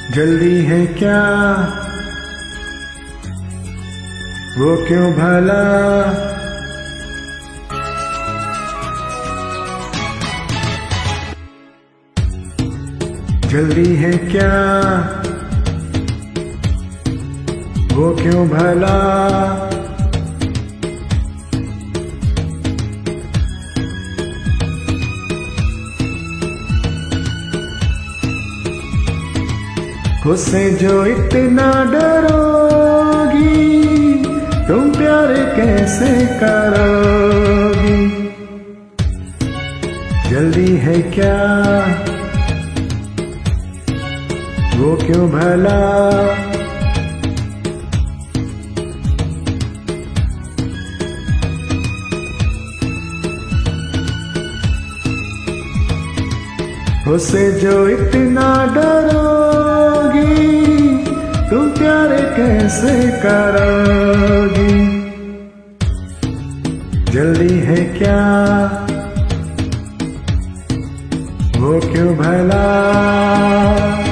जल्दी है क्या वो क्यों भला, जल्दी है क्या वो क्यों भला, उससे जो इतना डरोगी तुम प्यार कैसे करोगी। जल्दी है क्या वो क्यों भला, उससे जो इतना डरोगी तुम प्यार कैसे करोगी। जल्दी है क्या वो क्यों भला।